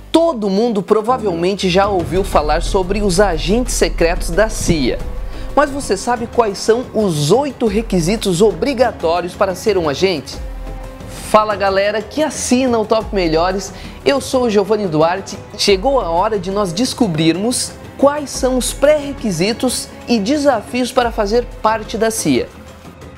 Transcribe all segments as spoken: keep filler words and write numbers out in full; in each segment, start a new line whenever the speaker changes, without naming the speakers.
Todo mundo provavelmente já ouviu falar sobre os agentes secretos da C I A. Mas você sabe quais são os oito requisitos obrigatórios para ser um agente? Fala galera que assina o Top Melhores, eu sou o Giovanni Duarte. Chegou a hora de nós descobrirmos quais são os pré-requisitos e desafios para fazer parte da C I A.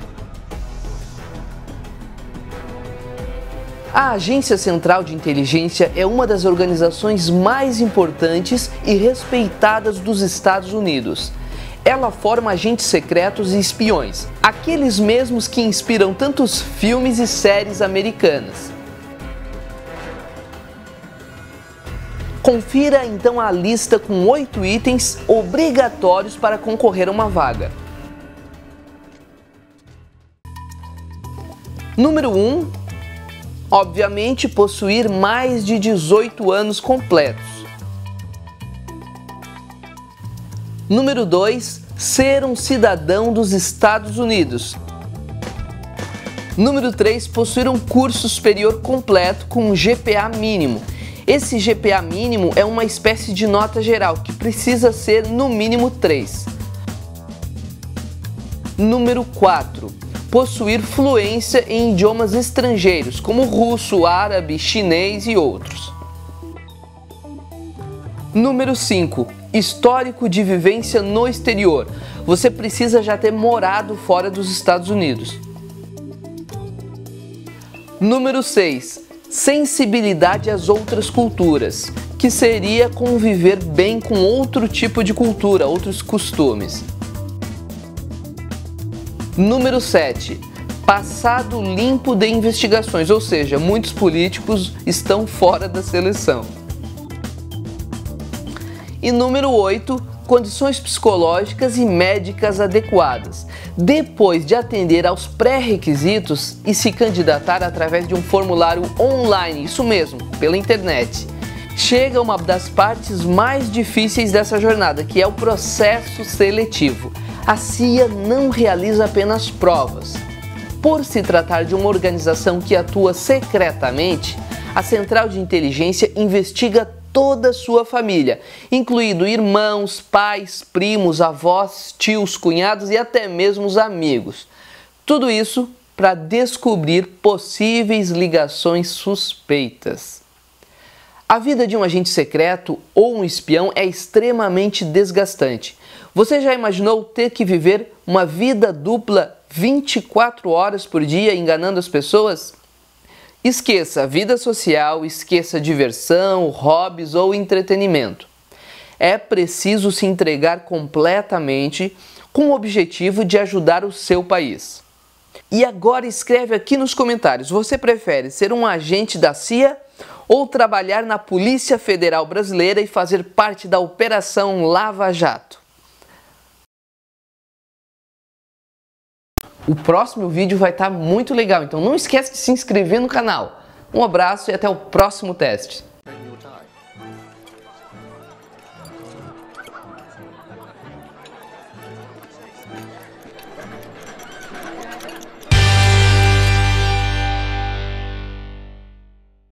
A Agência Central de Inteligência é uma das organizações mais importantes e respeitadas dos Estados Unidos. Ela forma agentes secretos e espiões, aqueles mesmos que inspiram tantos filmes e séries americanas. Confira então a lista com oito itens obrigatórios para concorrer a uma vaga. Número um. Obviamente, possuir mais de dezoito anos completos. Número dois. Ser um cidadão dos Estados Unidos. Número três. Possuir um curso superior completo com um G P A mínimo. Esse G P A mínimo é uma espécie de nota geral que precisa ser no mínimo três. Número quatro. Possuir fluência em idiomas estrangeiros, como russo, árabe, chinês e outros. Número cinco. Histórico de vivência no exterior. Você precisa já ter morado fora dos Estados Unidos. Número seis. Sensibilidade às outras culturas, que seria conviver bem com outro tipo de cultura, outros costumes. Número sete. Passado limpo de investigações, ou seja, muitos políticos estão fora da seleção. E número oito. Condições psicológicas e médicas adequadas. Depois de atender aos pré-requisitos e se candidatar através de um formulário online, isso mesmo, pela internet, chega uma das partes mais difíceis dessa jornada, que é o processo seletivo. A C I A não realiza apenas provas. Por se tratar de uma organização que atua secretamente, a Central de Inteligência investiga toda a sua família, incluindo irmãos, pais, primos, avós, tios, cunhados e até mesmo os amigos. Tudo isso para descobrir possíveis ligações suspeitas. A vida de um agente secreto ou um espião é extremamente desgastante. Você já imaginou ter que viver uma vida dupla vinte e quatro horas por dia enganando as pessoas? Esqueça vida social, esqueça diversão, hobbies ou entretenimento. É preciso se entregar completamente com o objetivo de ajudar o seu país. E agora escreve aqui nos comentários, você prefere ser um agente da C I A ou trabalhar na Polícia Federal Brasileira e fazer parte da Operação Lava Jato? O próximo vídeo vai estar muito legal, então não esquece de se inscrever no canal. Um abraço e até o próximo teste.